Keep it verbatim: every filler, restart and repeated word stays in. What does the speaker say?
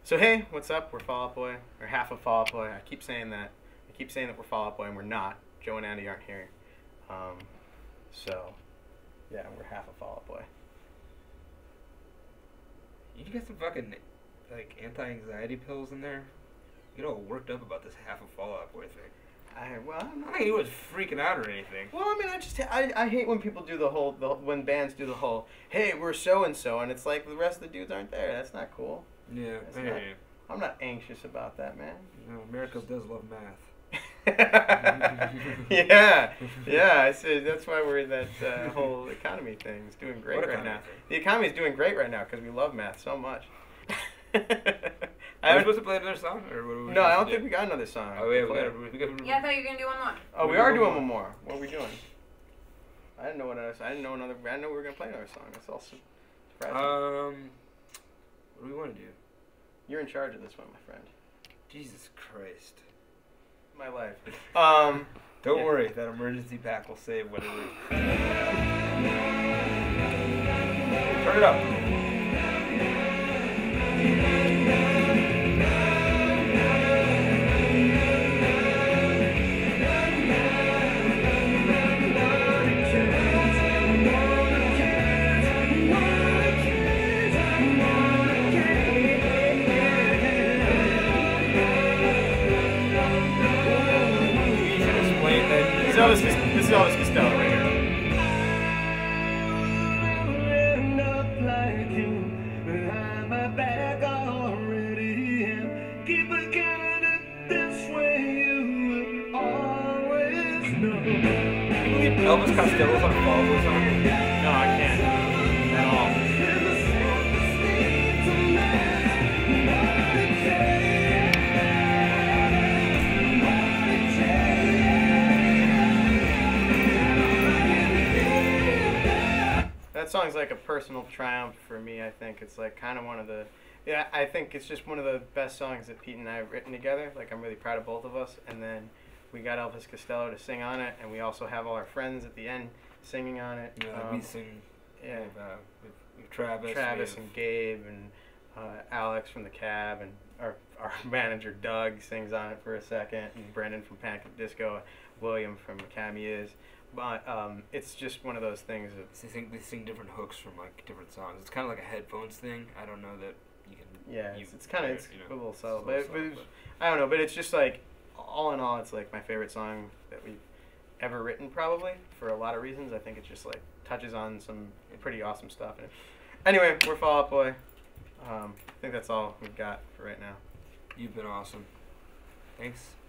So hey, what's up? We're Fall Out Boy, or half of Fall Out Boy. I keep saying that. I keep saying that we're Fall Out Boy, and we're not. Joe and Andy aren't here. Um, so, yeah, we're half of Fall Out Boy. You get some fucking like anti-anxiety pills in there. You get all worked up about this half of Fall Out Boy thing. I well, I'm I not. don't think he was freaking out or anything. Well, I mean, I just I, I hate when people do the whole the, when bands do the whole hey, we're so and so, and it's like the rest of the dudes aren't there. That's not cool. Yeah, That's I not- hear you. I'm not anxious about that, man. You know, America does love math. yeah, yeah. I said that's why we're in that uh, whole economy thing. It's doing great What right economy now. thing? The economy is doing great right now because we love math so much. Are we I supposed to play another song, or what are we no, I don't supposed to think do? we got another song. Oh yeah, we Play. got. We got. Yeah, I thought you were gonna do one more. Oh, we we are got doing one one more. What are we doing? I didn't know what else. I didn't know another. I didn't know we were gonna play another song. That's all su- surprising. Um, what do we want to do? You're in charge of this one, my friend. Jesus Christ! My life. Um. Don't Yeah. worry, that emergency pack will save whatever. Turn it up. You should explain that. This is Elvis. This is Elvis Costello right here. End up like you behind my back already am. Keep it kinda this way, you will always know. Can you believe Elvis Costello's on a follow song? No, I can't at all. That song's like a personal triumph for me. I think it's like kind of one of the, yeah. I think it's just one of the best songs that Pete and I have written together. Like I'm really proud of both of us. And then we got Elvis Costello to sing on it, and we also have all our friends at the end singing on it. Yeah, Um, we sing yeah, with, uh, with, with Travis. Travis we and have- Gabe and uh, Alex from the Cab, and our our manager Doug sings on it for a second, and Brendan from Panic at the Disco, William from Cameos. But um, it's just one of those things that They sing, they sing different hooks from like different songs. It's kind of like a headphones thing. I don't know that you can. yeah, you- it's, it's kind of yeah, it's you know, a little it's subtle, a but, little it, but subtle, it's, I don't know. But it's just like all in all, it's like my favorite song that we've ever written, probably for a lot of reasons. I think it just like touches on some pretty awesome stuff. And anyway, we're Fall Out Boy. Um, I think that's all we've got for right now. You've been awesome. Thanks.